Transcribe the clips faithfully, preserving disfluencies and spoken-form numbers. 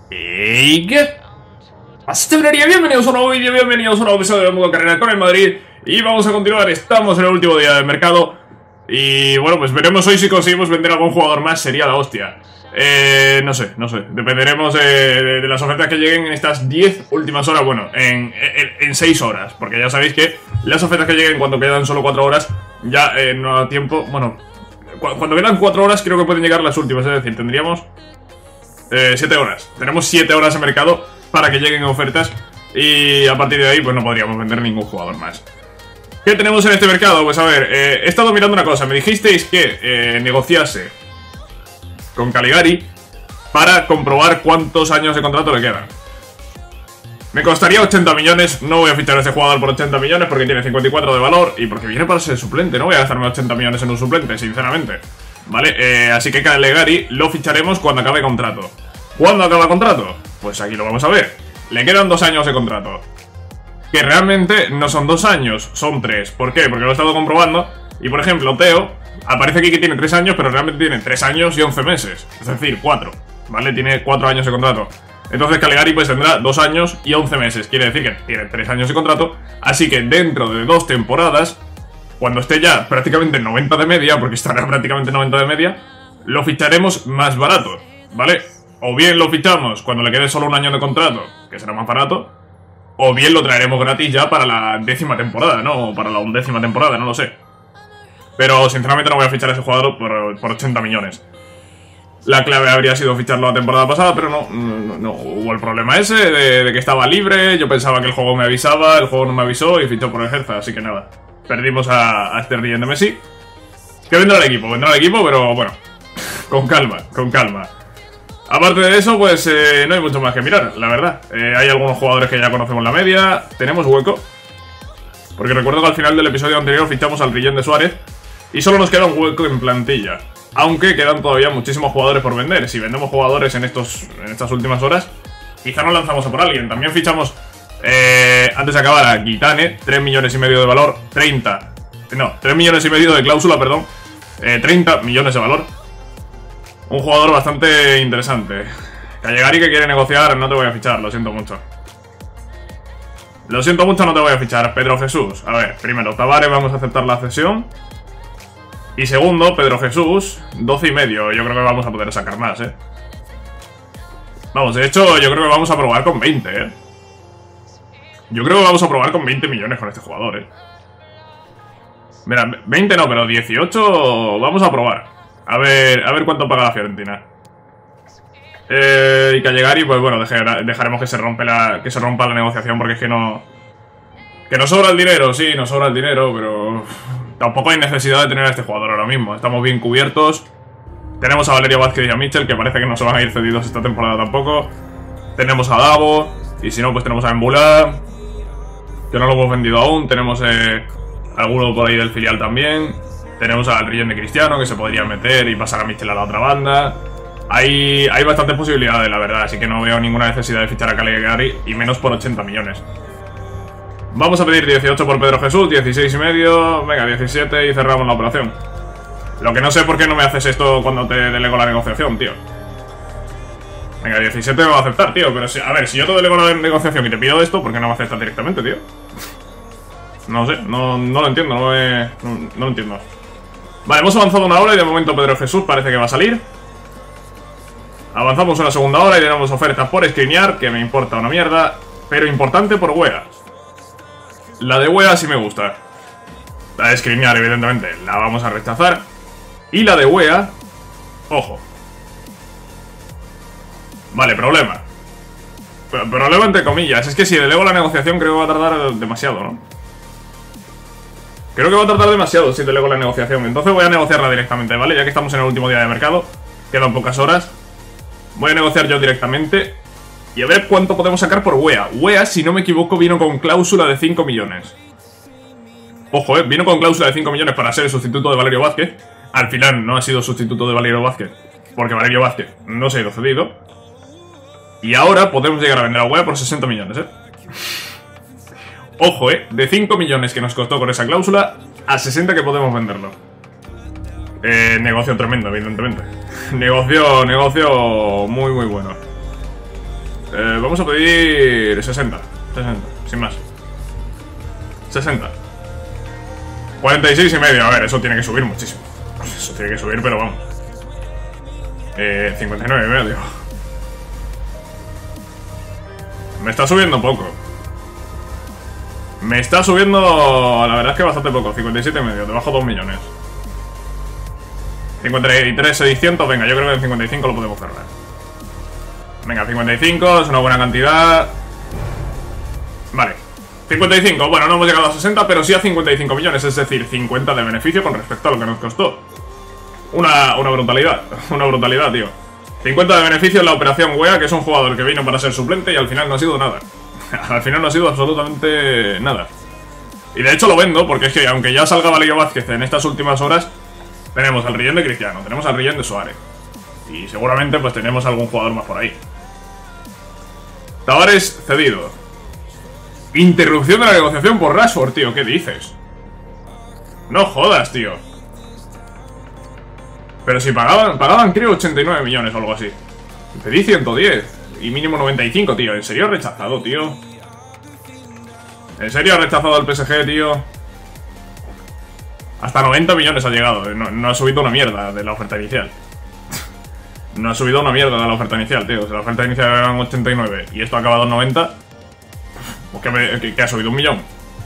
¿Y qué? Así te vería, bienvenidos a un nuevo vídeo, bienvenidos a un nuevo episodio de Modo Carrera con el Madrid. Y vamos a continuar, estamos en el último día del mercado. Y bueno, pues veremos hoy si conseguimos vender algún jugador más, sería la hostia. Eh, no sé, no sé, dependeremos de, de, de las ofertas que lleguen en estas diez últimas horas, bueno, en, en, en seis horas. Porque ya sabéis que las ofertas que lleguen cuando quedan solo cuatro horas, ya eh, no da tiempo, bueno, cu cuando quedan cuatro horas creo que pueden llegar las últimas, es decir, tendríamos eh, siete horas. Tenemos siete horas en mercado para que lleguen ofertas y a partir de ahí pues no podríamos vender ningún jugador más. ¿Qué tenemos en este mercado? Pues a ver, eh, he estado mirando una cosa. Me dijisteis que eh, negociase con Caligari para comprobar cuántos años de contrato le quedan. Me costaría ochenta millones, no voy a fichar a este jugador por ochenta millones porque tiene cincuenta y cuatro de valor y porque viene para ser suplente. No voy a gastarme ochenta millones en un suplente, sinceramente. Vale, eh, así que Caligari lo ficharemos cuando acabe contrato. ¿Cuándo acaba contrato? Pues aquí lo vamos a ver. Le quedan dos años de contrato. Que realmente no son dos años, son tres. ¿Por qué? Porque lo he estado comprobando. Y por ejemplo, Teo, aparece aquí que tiene tres años, pero realmente tiene tres años y once meses. Es decir, cuatro, ¿vale? Tiene cuatro años de contrato. Entonces Caligari pues tendrá dos años y once meses. Quiere decir que tiene tres años de contrato. Así que dentro de dos temporadas, cuando esté ya prácticamente noventa de media, porque estará prácticamente noventa de media, lo ficharemos más barato, ¿vale? O bien lo fichamos cuando le quede solo un año de contrato, que será más barato, o bien lo traeremos gratis ya para la décima temporada, ¿no? O para la undécima temporada, no lo sé. Pero sinceramente no voy a fichar a ese jugador por, por ochenta millones. La clave habría sido ficharlo la temporada pasada, pero no, no, no. Hubo el problema ese de, de que estaba libre. Yo pensaba que el juego me avisaba, el juego no me avisó y fichó por el Hertha, así que nada. Perdimos a, a Sterling de Messi. Que vendrá el equipo, vendrá el equipo, pero bueno, con calma, con calma. Aparte de eso, pues eh, no hay mucho más que mirar, la verdad. eh, Hay algunos jugadores que ya conocemos la media. Tenemos hueco, porque recuerdo que al final del episodio anterior fichamos al Rillén de Suárez y solo nos queda un hueco en plantilla. Aunque quedan todavía muchísimos jugadores por vender. Si vendemos jugadores en, estos, en estas últimas horas, quizá nos lanzamos a por alguien. También fichamos, eh, antes de acabar, a Guitane, tres millones y medio de valor, treinta, no, tres millones y medio de cláusula, perdón, eh, treinta millones de valor. Un jugador bastante interesante. Caligari que quiere negociar, no te voy a fichar, lo siento mucho. Lo siento mucho, no te voy a fichar. Pedro Jesús, a ver, primero, Tavares, vamos a aceptar la cesión. Y segundo, Pedro Jesús, doce y medio. Yo creo que vamos a poder sacar más, eh. Vamos, de hecho, yo creo que vamos a probar con veinte, eh. Yo creo que vamos a probar con veinte millones con este jugador, eh. Mira, veinte no, pero dieciocho vamos a probar. A ver, a ver cuánto paga la Fiorentina. Eh, y Caligari, pues bueno, dejar, dejaremos que se, rompe la, que se rompa la negociación porque es que no... Que nos sobra el dinero, sí, nos sobra el dinero, pero... Tampoco hay necesidad de tener a este jugador ahora mismo. Estamos bien cubiertos. Tenemos a Valerio Vázquez y a Mitchell, que parece que no se van a ir cedidos esta temporada tampoco. Tenemos a Davo. Y si no, pues tenemos a Embula, que no lo hemos vendido aún. Tenemos eh, alguno por ahí del filial también. Tenemos al Rillén de Cristiano, que se podría meter y pasar a Mitchell a la otra banda. Hay, hay bastantes posibilidades, la verdad. Así que no veo ninguna necesidad de fichar a Caligari, y menos por ochenta millones. Vamos a pedir dieciocho por Pedro Jesús, dieciséis y medio, venga, diecisiete y cerramos la operación. Lo que no sé por qué no me haces esto cuando te delego la negociación, tío. Venga, diecisiete me va a aceptar, tío, pero si, a ver, si yo te delego la negociación y te pido esto, ¿por qué no me aceptas directamente, tío? No sé, no, no lo entiendo, no, me, no, no lo entiendo. Vale, hemos avanzado una hora y de momento Pedro Jesús parece que va a salir. Avanzamos una segunda hora y tenemos ofertas por escrinear, que me importa una mierda, pero importante por Wea. La de Wea sí me gusta. La de screenear, evidentemente, la vamos a rechazar. Y la de Wea, ojo. Vale, problema. Pero, problema entre comillas. Es que si delego la negociación creo que va a tardar demasiado, ¿no? Creo que va a tardar demasiado si delego la negociación. Entonces voy a negociarla directamente, ¿vale? Ya que estamos en el último día de mercado, quedan pocas horas. Voy a negociar yo directamente y a ver cuánto podemos sacar por Wea. Wea, si no me equivoco, vino con cláusula de cinco millones. Ojo, eh, vino con cláusula de cinco millones para ser el sustituto de Valerio Vázquez. Al final no ha sido sustituto de Valerio Vázquez, porque Valerio Vázquez no se ha ido cedido. Y ahora podemos llegar a vender a Wea por sesenta millones, eh. Ojo, eh, de cinco millones que nos costó con esa cláusula a sesenta que podemos venderlo. Eh, negocio tremendo, evidentemente. Negocio, negocio muy muy bueno. Eh, vamos a pedir sesenta. sesenta, sin más. sesenta. cuarenta y seis y medio. A ver, eso tiene que subir muchísimo. Eso tiene que subir, pero vamos. Eh, cincuenta y nueve y medio. Me está subiendo poco. Me está subiendo, la verdad es que bastante poco. cincuenta y siete y medio, debajo de dos millones. cincuenta y tres seiscientos, venga, yo creo que en cincuenta y cinco lo podemos cerrar. Venga, cincuenta y cinco, es una buena cantidad. Vale, cincuenta y cinco, bueno, no hemos llegado a sesenta, pero sí a cincuenta y cinco millones, es decir, cincuenta de beneficio con respecto a lo que nos costó. Una, una brutalidad, una brutalidad, tío. cincuenta de beneficio en la operación Wea, que es un jugador que vino para ser suplente y al final no ha sido nada. Al final no ha sido absolutamente nada. Y de hecho lo vendo, porque es que aunque ya salga Valerio Vázquez en estas últimas horas, tenemos al Rillén de Cristiano, tenemos al Rillén de Suárez. Y seguramente pues tenemos algún jugador más por ahí. Tavares cedido. Interrupción de la negociación por Rashford, tío, ¿qué dices? No jodas, tío. Pero si pagaban, pagaban creo ochenta y nueve millones o algo así. Pedí ciento diez y mínimo noventa y cinco, tío. ¿En serio ha rechazado, tío? ¿En serio ha rechazado al P S G, tío? Hasta noventa millones ha llegado. No, no ha subido una mierda de la oferta inicial. No ha subido una mierda de la oferta inicial, tío. Si la oferta inicial era en ochenta y nueve y esto ha acabado en noventa, pues que, me, que, que ha subido un millón.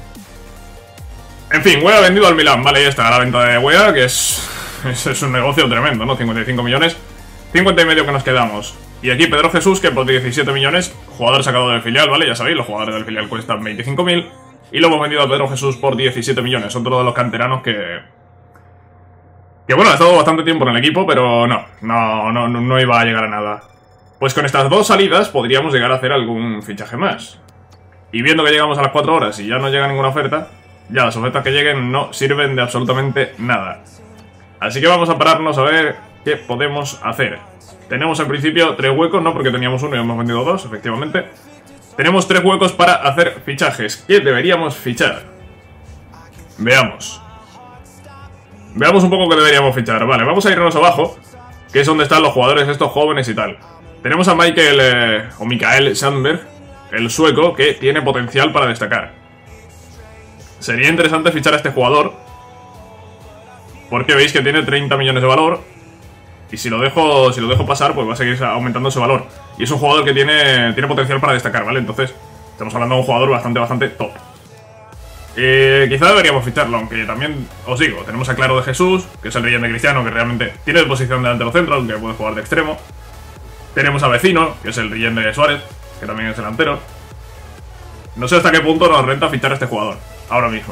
En fin, Wea ha vendido al Milán. Vale, ya está la venta de Wea, que es... Es, es un negocio tremendo, ¿no? cincuenta y cinco millones. cincuenta y medio que nos quedamos. Y aquí Pedro Jesús, que por diecisiete millones, jugador sacado del filial, ¿vale? Ya sabéis, los jugadores del filial cuestan veinticinco mil. Y lo hemos vendido a Pedro Jesús por diecisiete millones. Otro de los canteranos que... Que bueno, ha estado bastante tiempo en el equipo, pero no, no, no, no iba a llegar a nada. Pues con estas dos salidas podríamos llegar a hacer algún fichaje más. Y viendo que llegamos a las cuatro horas y ya no llega ninguna oferta, ya las ofertas que lleguen no sirven de absolutamente nada. Así que vamos a pararnos a ver qué podemos hacer. Tenemos en principio tres huecos, ¿no? Porque teníamos uno y hemos vendido dos, efectivamente. Tenemos tres huecos para hacer fichajes. ¿Qué deberíamos fichar? Veamos. Veamos un poco qué deberíamos fichar. Vale, vamos a irnos abajo, que es donde están los jugadores estos jóvenes y tal. Tenemos a Michael, eh, o Mikael Sandberg, el sueco, que tiene potencial para destacar. Sería interesante fichar a este jugador, porque veis que tiene treinta millones de valor. Y si lo dejo si lo dejo pasar, pues va a seguir aumentando ese valor. Y es un jugador que tiene, tiene potencial para destacar, ¿vale? Entonces, estamos hablando de un jugador bastante, bastante top. Eh, quizá deberíamos ficharlo, aunque también os digo, tenemos a Claro de Jesús, que es el Rillén de Cristiano, que realmente tiene posición delantero centro, aunque puede jugar de extremo. Tenemos a Vecino, que es el Rillén de Suárez, que también es delantero. No sé hasta qué punto nos renta fichar a este jugador, ahora mismo.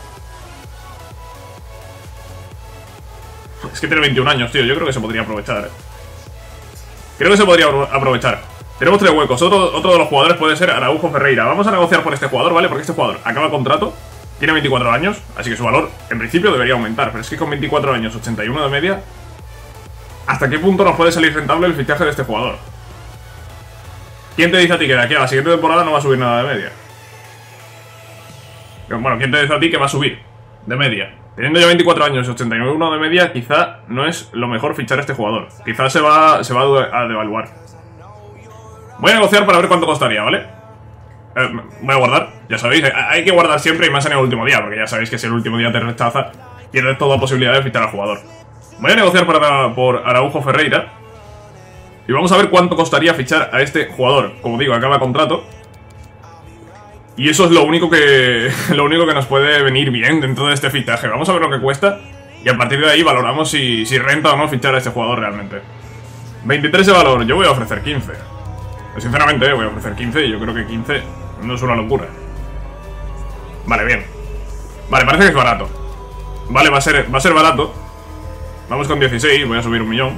Es que tiene veintiún años, tío. Yo creo que se podría aprovechar, ¿eh? Creo que se podría aprovechar. Tenemos tres huecos. Otro, otro de los jugadores puede ser Araujo Ferreira. Vamos a negociar por este jugador, ¿vale? Porque este jugador acaba contrato, tiene veinticuatro años, así que su valor, en principio, debería aumentar. Pero es que con veinticuatro años, ochenta y uno de media, ¿hasta qué punto nos puede salir rentable el fichaje de este jugador? ¿Quién te dice a ti que de aquí a la siguiente temporada no va a subir nada de media? Bueno, ¿quién te dice a ti que va a subir de media? Teniendo ya veinticuatro años y ochenta y uno de media, quizá no es lo mejor fichar a este jugador. Quizá se va, se va a devaluar. Voy a negociar para ver cuánto costaría, ¿vale? Eh, voy a guardar, ya sabéis, hay que guardar siempre y más en el último día, porque ya sabéis que si el último día te rechaza, pierdes toda posibilidad de fichar al jugador. Voy a negociar para, por Araujo Ferreira y vamos a ver cuánto costaría fichar a este jugador. Como digo, acaba contrato. Y eso es lo único que lo único que nos puede venir bien dentro de este fichaje. Vamos a ver lo que cuesta y a partir de ahí valoramos si, si renta o no fichar a este jugador realmente. veintitrés de valor, yo voy a ofrecer quince. Sinceramente, voy a ofrecer quince y yo creo que quince no es una locura. Vale, bien. Vale, parece que es barato. Vale, va a ser, va a ser barato. Vamos con dieciséis, voy a subir un millón.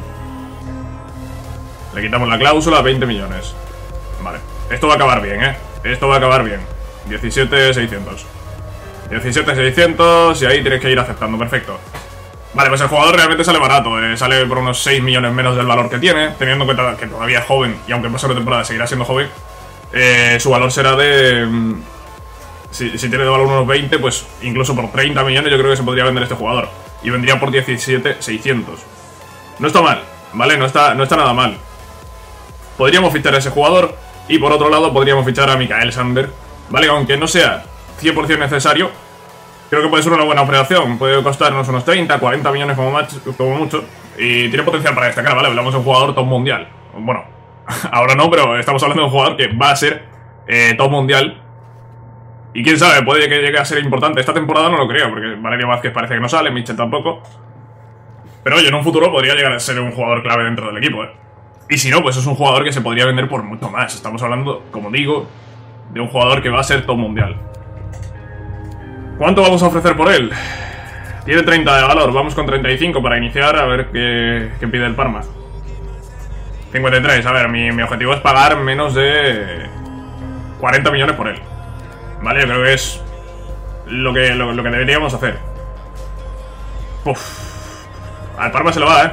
Le quitamos la cláusula, veinte millones. Vale, esto va a acabar bien, ¿eh? Esto va a acabar bien. diecisiete seiscientos. diecisiete seiscientos y ahí tienes que ir aceptando, perfecto. Vale, pues el jugador realmente sale barato, eh, sale por unos seis millones menos del valor que tiene, teniendo en cuenta que todavía es joven y aunque pase la temporada seguirá siendo joven. eh, Su valor será de... Si, si tiene de valor unos veinte, pues incluso por treinta millones yo creo que se podría vender este jugador. Y vendría por diecisiete seiscientos. No está mal, ¿vale? No está, no está nada mal. Podríamos fichar a ese jugador. Y por otro lado podríamos fichar a Mikael Sandberg, ¿vale? Aunque no sea cien por cien necesario, creo que puede ser una buena operación. Puede costarnos unos treinta, cuarenta millones como, macho, como mucho. Y tiene potencial para destacar, ¿vale? Hablamos de un jugador top mundial. Bueno, ahora no, pero estamos hablando de un jugador que va a ser eh, top mundial. Y quién sabe, puede que llegue a ser importante. Esta temporada no lo creo, porque Valerio Vázquez parece que no sale, Mitchell tampoco. Pero oye, en un futuro podría llegar a ser un jugador clave dentro del equipo, ¿eh? Y si no, pues es un jugador que se podría vender por mucho más. Estamos hablando, como digo, de un jugador que va a ser top mundial. ¿Cuánto vamos a ofrecer por él? Tiene treinta de valor, vamos con treinta y cinco para iniciar, a ver qué, qué pide el Parma. cincuenta y tres, a ver, mi, mi objetivo es pagar menos de cuarenta millones por él. Vale, yo creo que es lo que, lo, lo que deberíamos hacer. Uf. Al Parma se le va, eh.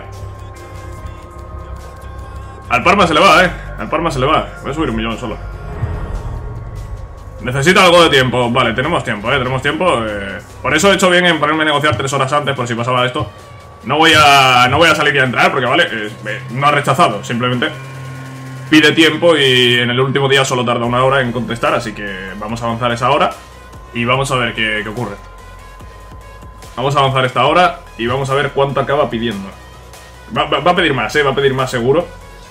Al Parma se le va, eh. Al Parma se le va. Voy a subir un millón solo. Necesita algo de tiempo. Vale, tenemos tiempo, eh. Tenemos tiempo. Eh. Por eso he hecho bien en ponerme a negociar tres horas antes, por si pasaba esto. No voy a, no voy a salir y a entrar, porque vale, eh, no ha rechazado. Simplemente pide tiempo y en el último día solo tarda una hora en contestar. Así que vamos a avanzar esa hora y vamos a ver qué, qué ocurre. Vamos a avanzar esta hora y vamos a ver cuánto acaba pidiendo. Va, va, va a pedir más, eh. Va a pedir más seguro.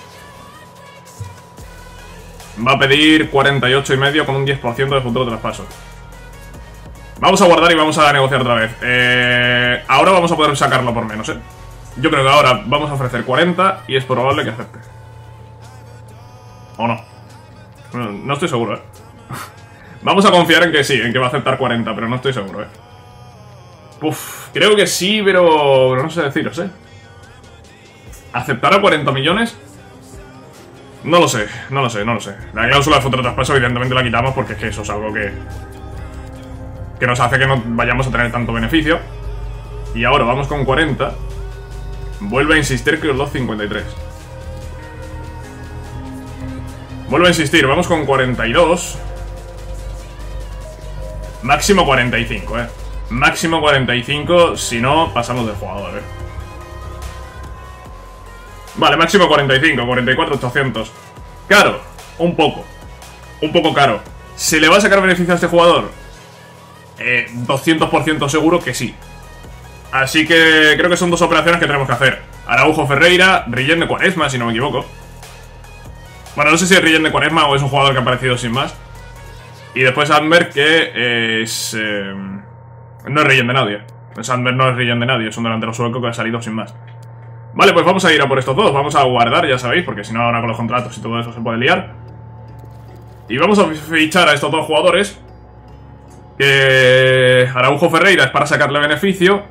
Va a pedir cuarenta y ocho y medio con un diez por ciento de futuro traspaso. Vamos a guardar y vamos a negociar otra vez. Eh, ahora vamos a poder sacarlo por menos, eh. Yo creo que ahora vamos a ofrecer cuarenta y es probable que acepte. ¿O no? No, no estoy seguro, eh. Vamos a confiar en que sí, en que va a aceptar cuarenta, pero no estoy seguro, eh. Uf, creo que sí, pero, pero no sé deciros, eh. ¿Aceptar a cuarenta millones? No lo sé, no lo sé, no lo sé. La cláusula de futuro traspaso evidentemente la quitamos porque es que eso es algo que que nos hace que no vayamos a tener tanto beneficio. Y ahora vamos con cuarenta. Vuelve a insistir que los dos cincuenta y tres. Vuelve a insistir, vamos con cuarenta y dos. Máximo cuarenta y cinco, eh. Máximo cuarenta y cinco, si no, pasamos del jugador, eh. Vale, máximo cuarenta y cinco, cuarenta y cuatro, ochocientos. Caro, un poco. Un poco caro. ¿Se le va a sacar beneficio a este jugador? Eh, doscientos por ciento seguro que sí. Así que creo que son dos operaciones que tenemos que hacer. Araujo Ferreira, Rillén de Quaresma, si no me equivoco. Bueno, no sé si es Rillén de Quaresma o es un jugador que ha aparecido sin más. Y después Sandberg, que es... Eh, no es Rillén de nadie. Sandberg no es Rillén de nadie, es un delantero sueco que ha salido sin más. Vale, pues vamos a ir a por estos dos. Vamos a guardar, ya sabéis, porque si no ahora con los contratos y todo eso se puede liar. Y vamos a fichar a estos dos jugadores. Que Araujo Ferreira es para sacarle beneficio.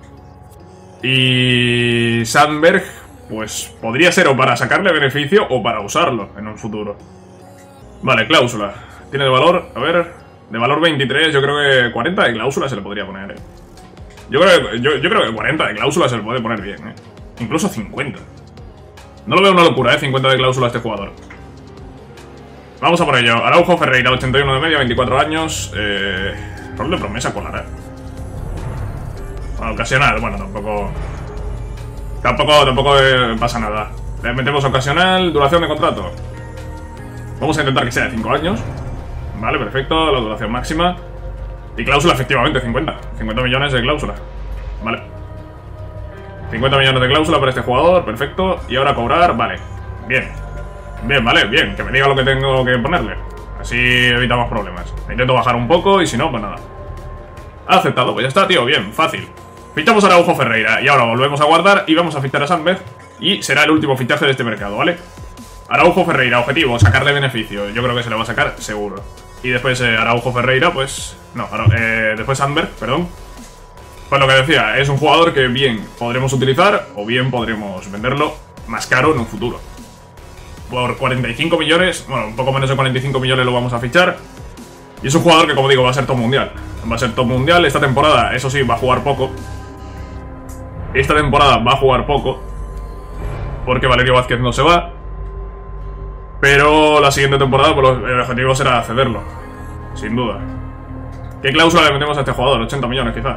Y Sandberg, pues podría ser o para sacarle beneficio o para usarlo en un futuro. Vale, cláusula. Tiene de valor, a ver, de valor veintitrés, yo creo que cuarenta de cláusula se le podría poner, eh. Yo creo que, yo, yo creo que cuarenta de cláusula se le puede poner bien, eh. Incluso cincuenta. No lo veo una locura, eh, cincuenta de cláusula a este jugador. Vamos a por ello. Araujo Ferreira, ochenta y uno de media, veinticuatro años. Eh, rol de promesa colará. Bueno, ocasional, bueno, tampoco... Tampoco, tampoco eh, pasa nada. Le metemos ocasional, duración de contrato. Vamos a intentar que sea de cinco años. Vale, perfecto, la duración máxima. Y cláusula, efectivamente, cincuenta. cincuenta millones de cláusula. Vale. cincuenta millones de cláusula para este jugador, perfecto. Y ahora cobrar, vale. Bien. Bien, vale, bien. Que me diga lo que tengo que ponerle. Así evitamos problemas. Intento bajar un poco y si no, pues nada. Ha aceptado, pues ya está, tío, bien, fácil. Fichamos a Araujo Ferreira y ahora volvemos a guardar y vamos a fichar a Sandberg. Y será el último fichaje de este mercado, ¿vale? Araujo Ferreira, objetivo, sacarle beneficio. Yo creo que se le va a sacar, seguro. Y después eh, Araujo Ferreira, pues... No, eh, después Sandberg, perdón. Pues lo que decía, es un jugador que bien podremos utilizar o bien podremos venderlo más caro en un futuro. Por cuarenta y cinco millones, bueno, un poco menos de cuarenta y cinco millones lo vamos a fichar. Y es un jugador que, como digo, va a ser top mundial. Va a ser top mundial esta temporada, eso sí, va a jugar poco. Esta temporada va a jugar poco porque Valerio Vázquez no se va. Pero la siguiente temporada, pues, el objetivo será cederlo, sin duda. ¿Qué cláusula le metemos a este jugador? ochenta millones, quizá.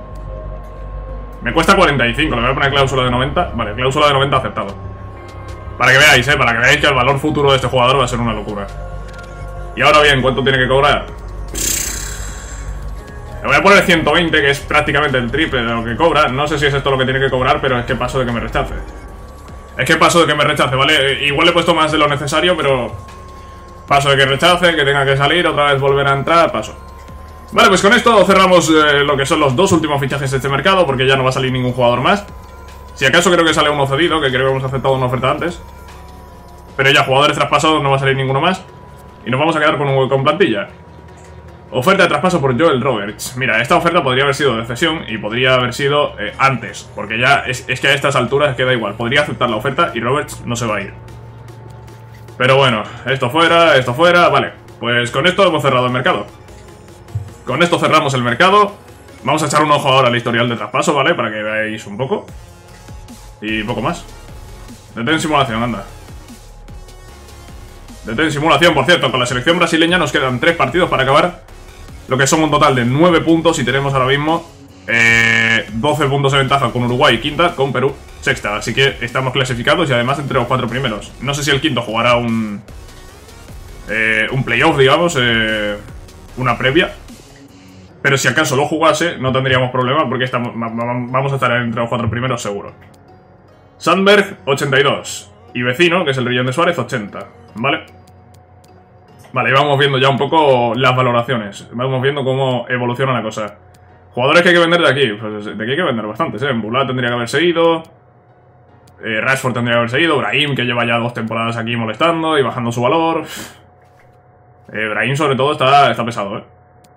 Me cuesta cuarenta y cinco, le voy a poner cláusula de noventa. Vale, cláusula de noventa aceptado. Para que veáis, eh, para que veáis que el valor futuro de este jugador va a ser una locura. Y ahora bien, ¿cuánto tiene que cobrar? Le voy a poner ciento veinte, que es prácticamente el triple de lo que cobra. No sé si es esto lo que tiene que cobrar, pero es que paso de que me rechace. Es que paso de que me rechace, ¿vale? Igual le he puesto más de lo necesario, pero... paso de que rechace, que tenga que salir, otra vez volver a entrar, paso. Vale, pues con esto cerramos eh, lo que son los dos últimos fichajes de este mercado, porque ya no va a salir ningún jugador más. Si acaso creo que sale uno cedido, que creo que hemos aceptado una oferta antes. Pero ya, jugadores traspasados no va a salir ninguno más. Y nos vamos a quedar con un hueco en plantilla. Oferta de traspaso por Joel Roberts. Mira, esta oferta podría haber sido de cesión y podría haber sido eh, antes. Porque ya es, es que a estas alturas queda igual. Podría aceptar la oferta y Roberts no se va a ir. Pero bueno, esto fuera, esto fuera. Vale, pues con esto hemos cerrado el mercado. Con esto cerramos el mercado. Vamos a echar un ojo ahora al historial de traspaso, ¿vale? Para que veáis un poco. Y poco más. Detén simulación, anda. Detén simulación, por cierto. Con la selección brasileña nos quedan tres partidos para acabar. Lo que son un total de nueve puntos. Y tenemos ahora mismo eh, doce puntos de ventaja con Uruguay, quinta, con Perú, sexta. Así que estamos clasificados y además entre los cuatro primeros. No sé si el quinto jugará un eh, un playoff, digamos, eh, una previa. Pero si acaso lo jugase, no tendríamos problema porque estamos, vamos a estar entre los cuatro primeros seguro. Sandberg, ochenta y dos. Y Vecino, que es el Rillón de Suárez, ochenta. ¿Vale? Vale, y vamos viendo ya un poco las valoraciones. Vamos viendo cómo evoluciona la cosa. Jugadores que hay que vender de aquí. Pues de aquí hay que vender bastantes, ¿eh? Mbula tendría que haber seguido. Eh, Rashford tendría que haber seguido. Brahim, que lleva ya dos temporadas aquí molestando y bajando su valor. Eh, Brahim, sobre todo, está, está pesado, ¿eh?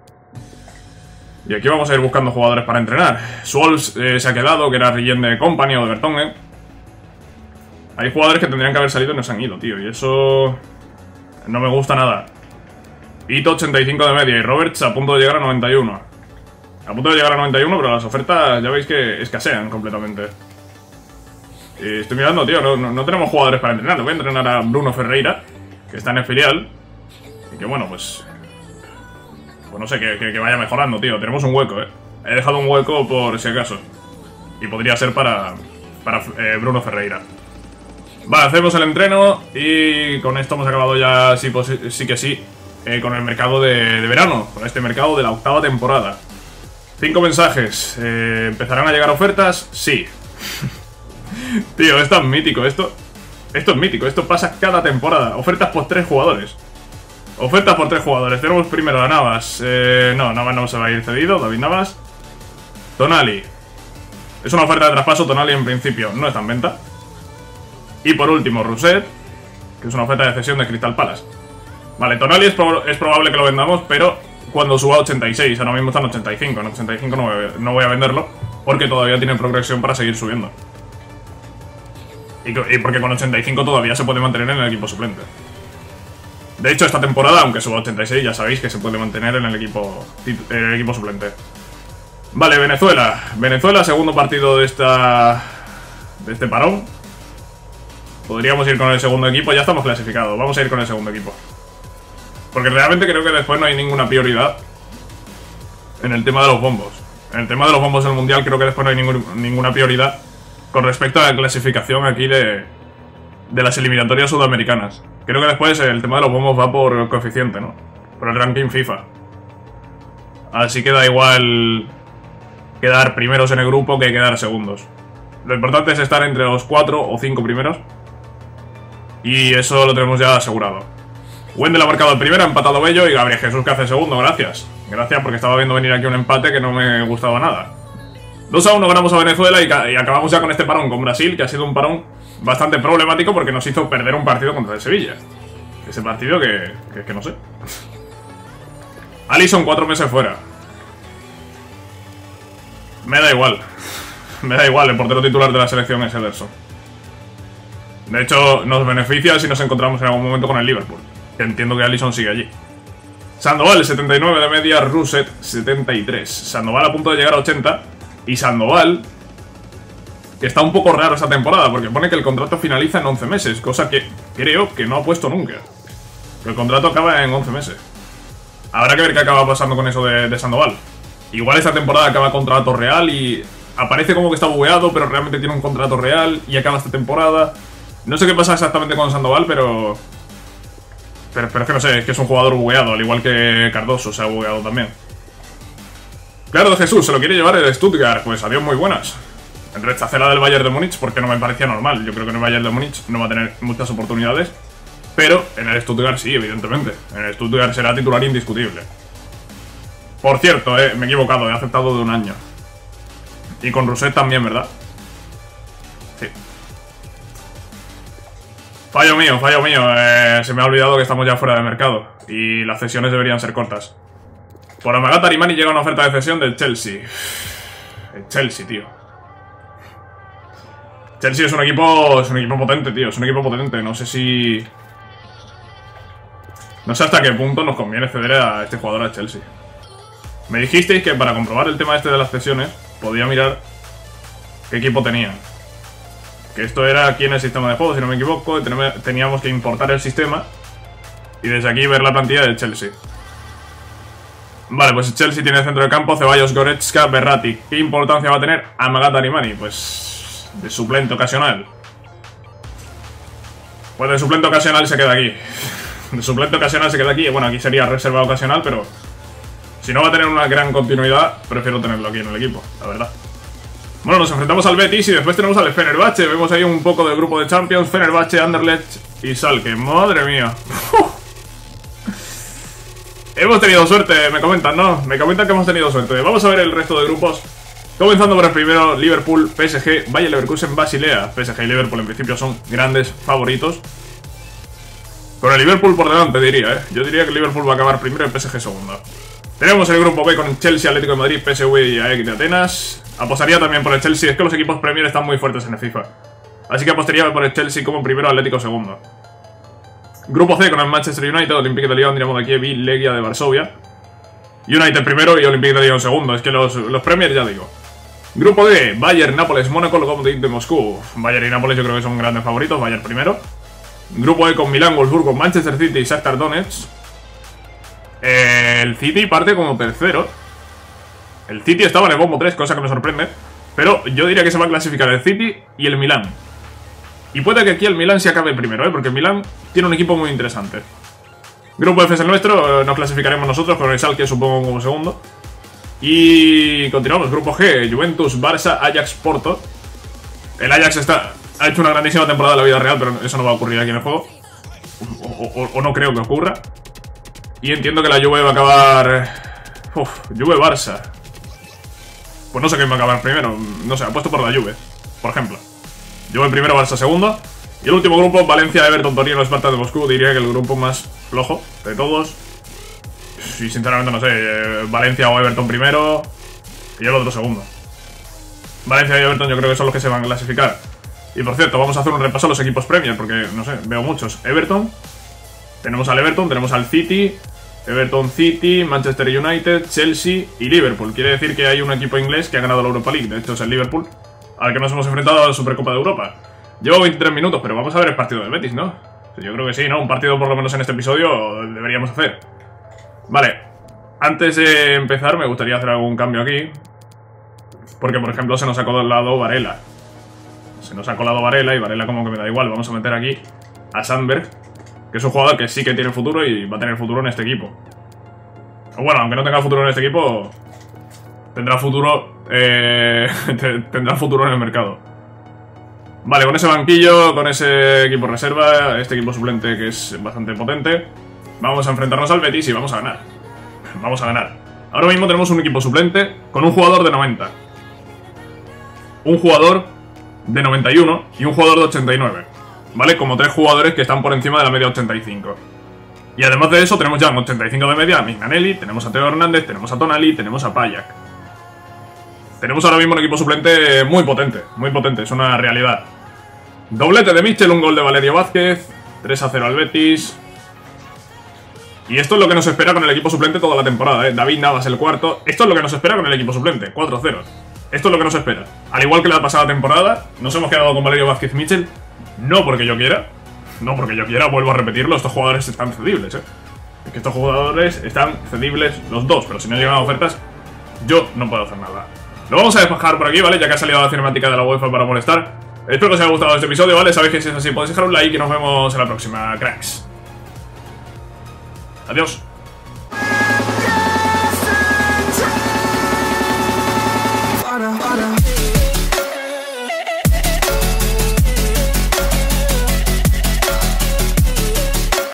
Y aquí vamos a ir buscando jugadores para entrenar. Scholes eh, se ha quedado, que era Rillén de Company o de Vertonghen. Hay jugadores que tendrían que haber salido y no se han ido, tío. Y eso... no me gusta nada. Ito ochenta y cinco de media y Roberts a punto de llegar a noventa y uno. A punto de llegar a noventa y uno, pero las ofertas ya veis que escasean completamente. Y estoy mirando, tío, no, no, no tenemos jugadores para entrenar. Voy a entrenar a Bruno Ferreira, que está en el filial. Y que bueno, pues... pues no sé, que, que, que vaya mejorando, tío. Tenemos un hueco, eh. He dejado un hueco por si acaso. Y podría ser para, para eh, Bruno Ferreira. Vale, hacemos el entreno y con esto hemos acabado ya, sí, pues, sí que sí, eh, con el mercado de, de verano, con este mercado de la octava temporada. Cinco mensajes. Eh, ¿Empezarán a llegar ofertas? Sí. Tío, es tan mítico esto. Esto es mítico, esto pasa cada temporada. Ofertas por tres jugadores. Ofertas por tres jugadores. Tenemos primero a Navas. Eh, no, Navas no se va a ir cedido, David Navas. Tonali. Es una oferta de traspaso, Tonali en principio no está en venta. Y por último, Rousset, que es una oferta de cesión de Crystal Palace. Vale, Tonali es, prob es probable que lo vendamos, pero cuando suba a ochenta y seis, ahora mismo está en ochenta y cinco. En ochenta y cinco no voy, a, no voy a venderlo, porque todavía tiene progresión para seguir subiendo. Y, y porque con ochenta y cinco todavía se puede mantener en el equipo suplente. De hecho, esta temporada, aunque suba a ochenta y seis, ya sabéis que se puede mantener en el equipo, en el equipo suplente. Vale, Venezuela. Venezuela, segundo partido de esta de este parón. Podríamos ir con el segundo equipo, ya estamos clasificados. Vamos a ir con el segundo equipo. Porque realmente creo que después no hay ninguna prioridad en el tema de los bombos. En el tema de los bombos del mundial creo que después no hay ningún, ninguna prioridad con respecto a la clasificación aquí de, de las eliminatorias sudamericanas. Creo que después el tema de los bombos va por coeficiente, ¿no? Por el ranking FIFA. Así que da igual quedar primeros en el grupo que quedar segundos. Lo importante es estar entre los cuatro o cinco primeros. Y eso lo tenemos ya asegurado. Wendell ha marcado el primero, ha empatado Bello. Y Gabriel Jesús que hace segundo, gracias. Gracias porque estaba viendo venir aquí un empate que no me gustaba nada. dos a uno ganamos a Venezuela y, y acabamos ya con este parón con Brasil, que ha sido un parón bastante problemático porque nos hizo perder un partido contra el Sevilla. Ese partido que, que, que no sé. Alisson cuatro meses fuera. Me da igual. Me da igual, el portero titular de la selección es Ederson. De hecho, nos beneficia si nos encontramos en algún momento con el Liverpool, que entiendo que Alisson sigue allí. Sandoval, setenta y nueve de media, Rousset, setenta y tres. Sandoval a punto de llegar a ochenta. Y Sandoval, que está un poco raro esta temporada, porque pone que el contrato finaliza en once meses, cosa que creo que no ha puesto nunca. Que el contrato acaba en once meses. Habrá que ver qué acaba pasando con eso de, de Sandoval. Igual esta temporada acaba contrato real y aparece como que está bugueado, pero realmente tiene un contrato real y acaba esta temporada. No sé qué pasa exactamente con Sandoval, pero... Pero, pero es que no sé, es que es un jugador bugueado, al igual que Cardoso se ha bugueado también. Claro, de Jesús, se lo quiere llevar el Stuttgart. Pues adiós, muy buenas. Rechacé la del Bayern de Múnich porque no me parecía normal. Yo creo que en el Bayern de Múnich no va a tener muchas oportunidades. Pero en el Stuttgart sí, evidentemente. En el Stuttgart será titular indiscutible. Por cierto, eh, me he equivocado, he aceptado de un año. Y con Rousset también, ¿verdad? Sí. Fallo mío, fallo mío. Eh, se me ha olvidado que estamos ya fuera de mercado. Y las cesiones deberían ser cortas. Por Amagata Arimani llega una oferta de cesión del Chelsea. El Chelsea, tío. Chelsea es un equipo. Es un equipo potente, tío. Es un equipo potente. No sé si. No sé hasta qué punto nos conviene ceder a este jugador a Chelsea. Me dijisteis que para comprobar el tema este de las cesiones podía mirar qué equipo tenían. Que esto era aquí en el sistema de juego, si no me equivoco. Teníamos que importar el sistema y desde aquí ver la plantilla del Chelsea. Vale, pues el Chelsea tiene centro de campo Ceballos, Goretzka, Berratti. ¿Qué importancia va a tener Amagata Arimani? Pues de suplente ocasional. Pues de suplente ocasional se queda aquí. De suplente ocasional se queda aquí. Bueno, aquí sería reserva ocasional, pero si no va a tener una gran continuidad, prefiero tenerlo aquí en el equipo, la verdad. Bueno, nos enfrentamos al Betis y después tenemos al Fenerbahce. Vemos ahí un poco del grupo de Champions. Fenerbahce, Anderlecht y Schalke. Madre mía. Hemos tenido suerte, me comentan, ¿no? Me comentan que hemos tenido suerte. Vamos a ver el resto de grupos. Comenzando por el primero, Liverpool, P S G, Bayer Leverkusen, Basilea. P S G y Liverpool en principio son grandes favoritos. Con el Liverpool por delante, diría, ¿eh? Yo diría que el Liverpool va a acabar primero y el P S G segundo. Tenemos el grupo B con Chelsea, Atlético de Madrid, P S V y A E C de Atenas. Apostaría también por el Chelsea, es que los equipos Premier están muy fuertes en el FIFA. Así que apostaría por el Chelsea como primero, Atlético segundo. Grupo C con el Manchester United, Olympique de Lyon, Dinamo de Kiev y Legia de Varsovia. United primero y Olympique de Lyon segundo, es que los, los Premier ya digo. Grupo D, Bayern, Nápoles, Mónaco, Lokomotiv de Moscú. Bayern y Nápoles yo creo que son grandes favoritos, Bayern primero. Grupo E con Milán, Wolfsburgo, Manchester City y Shakhtar Donetsk. El City parte como tercero. El City estaba en el bombo tres, cosa que me sorprende. Pero yo diría que se va a clasificar el City y el Milán. Y puede que aquí el Milán se acabe primero, ¿eh? Porque el Milán tiene un equipo muy interesante. Grupo F es el nuestro, nos clasificaremos nosotros con el Schalke supongo como segundo. Y continuamos, Grupo G, Juventus, Barça, Ajax, Porto. El Ajax está, ha hecho una grandísima temporada en la vida real, pero eso no va a ocurrir aquí en el juego. O, o, o no creo que ocurra. Y entiendo que la Juve va a acabar... Uf, Juve-Barça. Pues no sé quién va a acabar primero, no sé, apuesto por la Juve, por ejemplo. Juve primero, Barça segundo. Y el último grupo, Valencia, Everton, Torino, Spartak de Moscú. Diría que el grupo más flojo de todos. Y sinceramente no sé, eh, Valencia o Everton primero y el otro segundo. Valencia y Everton yo creo que son los que se van a clasificar. Y por cierto, vamos a hacer un repaso a los equipos Premier, porque no sé, veo muchos. Everton, tenemos al Everton, tenemos al City, Everton, City, Manchester United, Chelsea y Liverpool. Quiere decir que hay un equipo inglés que ha ganado la Europa League, de hecho es el Liverpool, al que nos hemos enfrentado a la Supercopa de Europa. Llevo veintitrés minutos, pero vamos a ver el partido del Betis, ¿no? Yo creo que sí, ¿no? Un partido por lo menos en este episodio deberíamos hacer. Vale, antes de empezar me gustaría hacer algún cambio aquí. Porque, por ejemplo, se nos ha colado Varela. Se nos ha colado Varela y Varela como que me da igual. Vamos a meter aquí a Sandberg, que es un jugador que sí que tiene futuro y va a tener futuro en este equipo. O bueno, aunque no tenga futuro en este equipo, tendrá futuro, eh, tendrá futuro en el mercado. Vale, con ese banquillo, con ese equipo reserva, este equipo suplente que es bastante potente, vamos a enfrentarnos al Betis y vamos a ganar. Vamos a ganar. Ahora mismo tenemos un equipo suplente con un jugador de noventa. Un jugador de noventa y uno y un jugador de ochenta y nueve. ¿Vale? Como tres jugadores que están por encima de la media ochenta y cinco. Y además de eso tenemos ya un ochenta y cinco de media a Mignanelli, tenemos a Teo Hernández, tenemos a Tonali, tenemos a Pajak. Tenemos ahora mismo un equipo suplente muy potente, muy potente, es una realidad. Doblete de Mitchell, un gol de Valerio Vázquez, tres a cero al Betis. Y esto es lo que nos espera con el equipo suplente toda la temporada, ¿eh? David Navas el cuarto. Esto es lo que nos espera con el equipo suplente, cuatro a cero. Esto es lo que nos espera. Al igual que la pasada temporada, nos hemos quedado con Valerio Vázquez y Mitchell. No porque yo quiera, no porque yo quiera, vuelvo a repetirlo, estos jugadores están cedibles, ¿eh? Es que estos jugadores están cedibles los dos, pero si no llegan a ofertas, yo no puedo hacer nada. Lo vamos a despejar por aquí, ¿vale? Ya que ha salido la cinemática de la UEFA para molestar. Espero que os haya gustado este episodio, ¿vale? Sabéis que si es así podéis dejar un like y nos vemos en la próxima, cracks. Adiós.